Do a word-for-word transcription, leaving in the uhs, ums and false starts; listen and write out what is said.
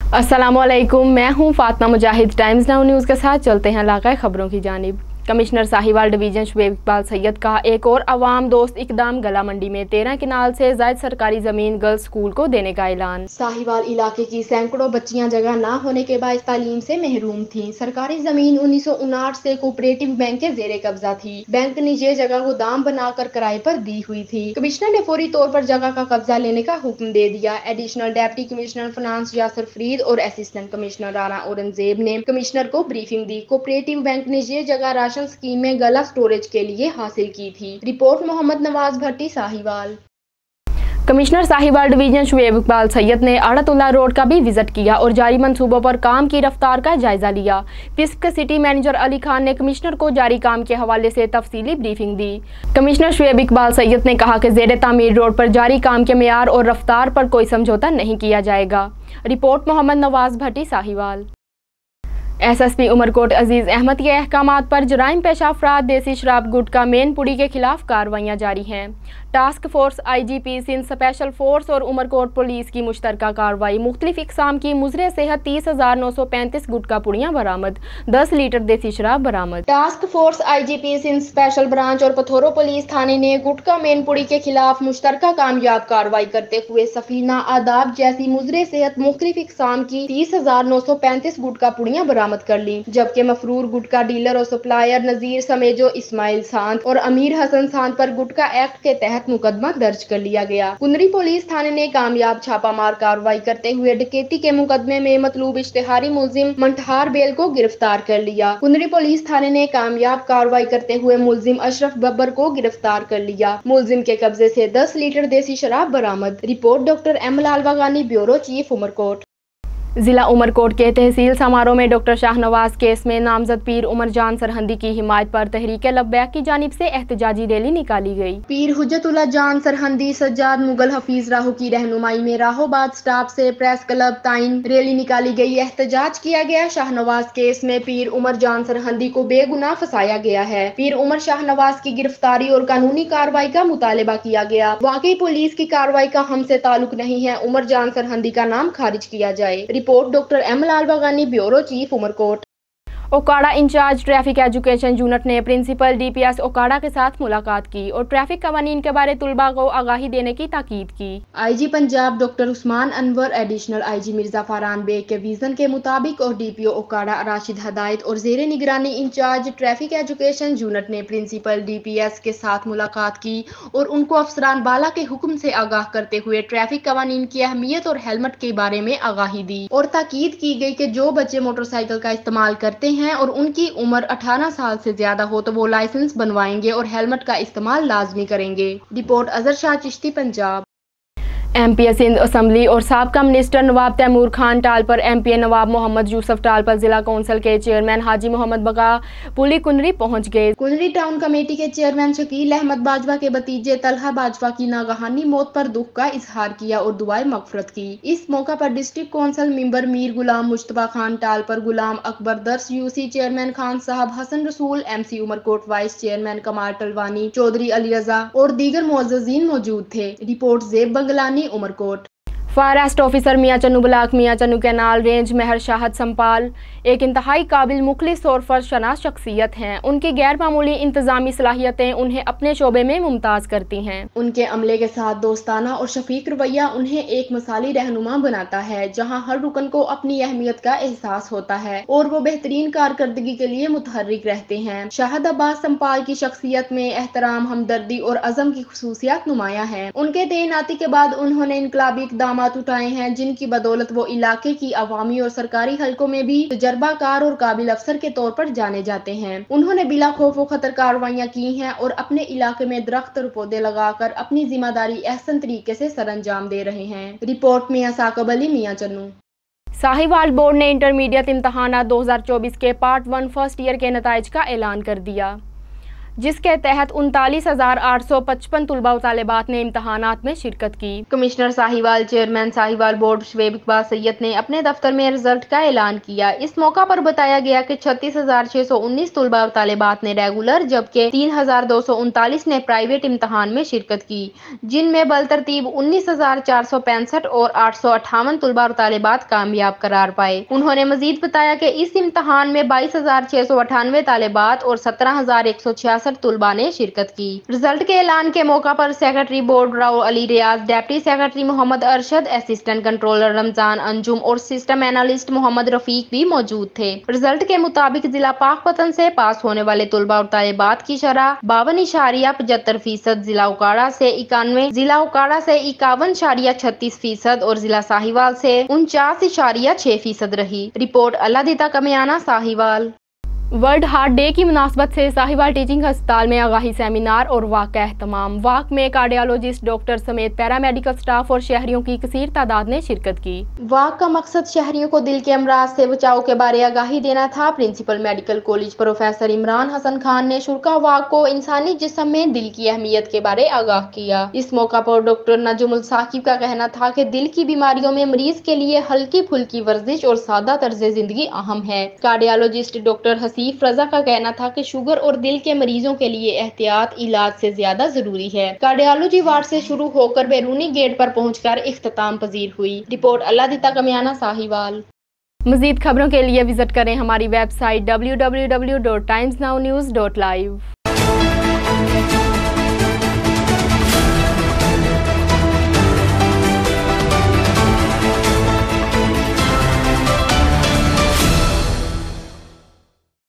अस्सलामुअलैकुम, मैं हूं Fatima Mujahid. Times Now news के साथ चलते हैं इलाक़ाई खबरों की जानिब। कमिश्नर साहिवाल डिवीजन शुएब इकबाल सैयद का एक और अवाम दोस्त इकदाम गला मंडी में तेरह किनाल से ज़ायद सरकारी ज़मीन गर्ल्स स्कूल को देने का ऐलान। साहिवाल इलाके की सैकड़ों बच्चियां जगह न होने के बायस तालीम से महरूम थीं। सरकारी जमीन उन्नीस सौ उनाठ से कोऑपरेटिव बैंक के जेरे कब्जा थी। बैंक ने ये जगह को दाम बनाकर किराए पर दी हुई थी। कमिश्नर ने फौरी तौर पर जगह का कब्जा लेने का हुक्म दे दिया। Additional deputy commissioner finance Yasir Farid और असिस्टेंट कमिश्नर राना औरंगजेब ने कमिश्नर को ब्रीफिंग दी। कोऑपरेटिव बैंक ने ये जगह राशन स्कीम में गला स्टोरेज के लिए हासिल की थी। Report Mohammad Nawaz Bhatti, Sahiwal. Commissioner Sahiwal division Shoaib Iqbal Syed ने आड़तुल्ला रोड का भी विजिट किया और जारी मंसूबों पर काम की रफ्तार का जायजा लिया। पिस्क के सिटी मैनेजर अली खान ने कमिश्नर को जारी काम के हवाले से तफसीली ब्रीफिंग दी। कमिश्नर शुएब इकबाल सैयद ने कहा कि ज़ेरे तामीर रोड पर जारी काम के मेयार और रफ्तार पर कोई समझौता नहीं किया जाएगा। Report Mohammad Nawaz Bhatti, Sahiwal. S S P Umerkot Aziz Ahmed के अहकामात पर जराइम पेशा अफराद देसी शराब गुटखा मेन पुड़ी के खिलाफ कार्रवाइयाँ जारी हैं। Task force I G P Sindh special force और उमरकोट पुलिस की मुश्तरका कार्रवाई मुख्तलिफ इकसाम की मुजरे सेहत तीस हजार नौ सौ पैंतीस गुटखा पुड़ियाँ बरामद, दस लीटर देसी शराब बरामद। Task force I G P Sindh special branch और पथोरो पुलिस थाने ने गुटखा मेन पुड़ी के खिलाफ मुश्तरका कामयाब कार्रवाई करते हुए सफीना आदाब जैसी मुजरे सेहत मुख्तलिफ इकसाम की तीस हजार नौ सौ पैंतीस गुटखा पुड़ियाँ बरामद कर ली, जबकि मफरूर गुटखा डीलर और सप्लायर नजीर समेजो इस्माइल सांत और अमीर हसन सांत पर गुटखा एक्ट के तहत मुकदमा दर्ज कर लिया गया। कुंदरी पुलिस थाने ने कामयाब छापामार कार्रवाई करते हुए डकैती के मुकदमे में मतलूब इश्तिहारी मुलजिम मंठहार बेल को गिरफ्तार कर लिया। कुंदरी पुलिस थाने ने कामयाब कार्रवाई करते हुए मुलजिम अशरफ बब्बर को गिरफ्तार कर लिया। मुलजिम के कब्जे से दस लीटर देसी शराब बरामद। Report doctor M Lal Vagani, bureau chief, Umerkot. जिला उमरकोट के तहसील समारोह में डॉक्टर शाहनवाज केस में नामजद पीर उमर जान सरहंदी की हिमायत पर तहरीक लब्बैक की जानिब से एहतजाजी रैली निकाली गई। पीर हुज्जतुल्लाह जान सरहंदी सज्जाद मुगल हफीज राहो की रहनुमाई में राहोबाद स्टाफ से प्रेस क्लब ताइन रैली निकाली गई। एहतजाज किया गया। शाहनवाज केस में पीर उमर जान सरहंदी को बेगुनाह फंसाया गया है। पीर उमर शाहनवाज की गिरफ्तारी और कानूनी कार्रवाई का मुतालबा किया गया। वाकई पुलिस की कार्रवाई का हमसे ताल्लुक नहीं है। उमर जान सरहंदी का नाम खारिज किया जाए। Report doctor M Lal Vagani, bureau chief, Umerkot. Okara incharge traffic education unit ने principal D P S Okara के साथ मुलाकात की और ट्रैफिक कवानीन के बारे तुलबा को आगाही देने की ताकीद की। I G Punjab doctor Usman Anwar, additional I G Mirza Farhan Baig के विजन के मुताबिक और D P O Okara Rashid Hidayat और जेरे निगरानी इंचार्ज ट्रैफिक एजुकेशन यूनिट ने प्रिंसिपल डी पी एस के साथ मुलाकात की और उनको अफसरान बाला के हुक्म से आगाह करते हुए ट्रैफिक कवानीन की अहमियत और हेलमेट के बारे में आगाही दी और ताकीद की गई कि जो बच्चे मोटरसाइकिल का इस्तेमाल करते हैं और उनकी उम्र अठारह साल से ज्यादा हो तो वो लाइसेंस बनवाएंगे और हेलमेट का इस्तेमाल लाजमी करेंगे। Report Azhar Shah Chishti, Punjab. M P A Sindh assembly और साबका minister Nawab Taimur Khan Talpur M P A Nawab Mohammad Yusuf Talpur जिला कौंसिल के चेयरमैन हाजी मोहम्मद बका पुली कुंदरी पहुंच गए। कुंदरी टाउन कमेटी के चेयरमैन शकील अहमद बाजवा के भतीजे तलहा बाजवा की नागहानी मौत पर दुख का इजहार किया और दुआए मगफरत की। इस मौका पर district council member Mir Ghulam Mujtaba Khan Talpur Ghulam Akbar Dars UC chairman Khan साहब, Hassan Rasool M C Umerkot vice chairman Kamal Talwani, Chaudhary Ali रजा और दीगर मुअज्जिजीन मौजूद थे। रिपोर्ट जेब बंगलानी, उमरकोट। फॉरेस्ट ऑफिसर मियाँ Channu block Mian Channu canal range Mehar Shahid Sampal एक इंतहाई काबिल मुखलिस और फरशनास शख्सियत हैं। उनकी गैर मामूली इंतजामी सलाहियतें उन्हें अपने शोबे में मुमताज करती हैं। उनके अमले के साथ दोस्ताना और शफीक रवैया उन्हें एक मिसाली रहनुमा बनाता है, जहाँ हर रुकन को अपनी अहमियत का एहसास होता है और वो बेहतरीन कारकर्दगी के लिए मुतहर्रिक रहते हैं। शाहद अब्बास संपाल की शख्सियत में एहतराम, हमदर्दी और अज़म की खुसूसियात नुमाया है। उनके तैनाती के बाद उन्होंने इनकलाबी इक़दामात उठाए हैं, जिनकी बदौलत वो इलाके की अवामी और सरकारी हलकों में भी तजर्बाकार और काबिल अफसर के तौर पर जाने जाते हैं। उन्होंने बिला खौफ व खतर कार्रवाइयाँ की हैं और अपने इलाके में दरख्त और पौधे लगाकर अपनी जिम्मेदारी अहसन तरीके से सरअंजाम दे रहे हैं। रिपोर्ट मियाँ साकब अली, मियाँ चन्नू। साहिवाल बोर्ड ने इंटरमीडिएट इम्तहानात दो हज़ार चौबीस के पार्ट वन फर्स्ट ईयर के नताइज का ऐलान कर दिया। जिस के तहत उनतालीस हजार आठ सौ पचपन तलबा व तालिबात ने इम्तहानात में शिरकत की। Commissioner Sahiwal chairman Sahiwal board Shoaib Iqbal Syed ने अपने दफ्तर में रिजल्ट का ऐलान किया। इस मौका पर बताया गया कि छत्तीस हजार छह सौ उन्नीस तलबा व तालिबात ने रेगुलर जबकि तीन हजार दो सौ उनतालीस ने प्राइवेट इम्तहान में शिरकत की, जिनमें बलतरतीब उन्नीस हजार चार सौ पैंसठ और आठ सौ अट्ठावन तलबा और तालिबात कामयाब करार पाए। उन्होंने मजीद बताया कि इस इम्तहान में बाईस हजार छह सौ अठानवे तालिबात और सत्रह हजार एक सौ छियासठ तलबा ने शिरकत की। रिजल्ट के ऐलान के मौका पर secretary board Rao Ali Riaz, deputy secretary Mohammad Arshad, assistant controller Ramzan Anjum और सिस्टम एनालिस्ट मोहम्मद रफीक भी मौजूद थे। रिजल्ट के मुताबिक जिला पाकपतन से पास होने वाले तलबा और तालिबात की शरह बावन इशारिया पचहत्तर फीसद, जिला उकाड़ा से इक्यानवे, जिला उकाड़ा से इक्यावन इशारिया छत्तीस फीसद और जिला साहिवाल से उनचास इशारिया छह फीसद रही। Report Allahditta Kamiana, Sahiwal. World heart day की मुनासबत से साहिवाल टीचिंग अस्पताल में आगाही सेमिनार और वाक का एहतमाम। वाक में कार्डियोलॉजिस्ट, डॉक्टर समेत पैरामेडिकल स्टाफ और शहरियों की कसीर तादाद ने शिरकत की। वाक का मकसद शहरियों को दिल के अमराज से बचाव के बारे आगाही देना था। Principal medical college professor Imran Hassan Khan ने शुरा वाक को इंसानी जिस्म में दिल की अहमियत के बारे आगाह किया। इस मौका पर डॉक्टर नजुमुल साकिब का कहना था कि दिल की बीमारियों में मरीज के लिए हल्की फुल्की वर्जिश और सादा तर्ज जिंदगी अहम है। कार्डियोलॉजिस्ट डॉक्टर हसीफ रजा का कहना था कि शुगर और दिल के मरीजों के लिए एहतियात इलाज से ज्यादा जरूरी है। कार्डियोलॉजी वार्ड से शुरू होकर बैरूनी गेट पर पहुंचकर इख्तिताम पजीर हुई। रिपोर्ट अल्लादीता कमियाना, साहिवाल। मजीद खबरों के लिए विजिट करें हमारी website W W W dot Times Now news dot live.